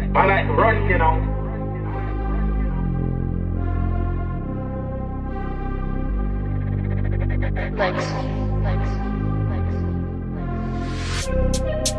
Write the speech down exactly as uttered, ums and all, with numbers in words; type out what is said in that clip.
I like to run, you know. Legs, legs, legs, legs.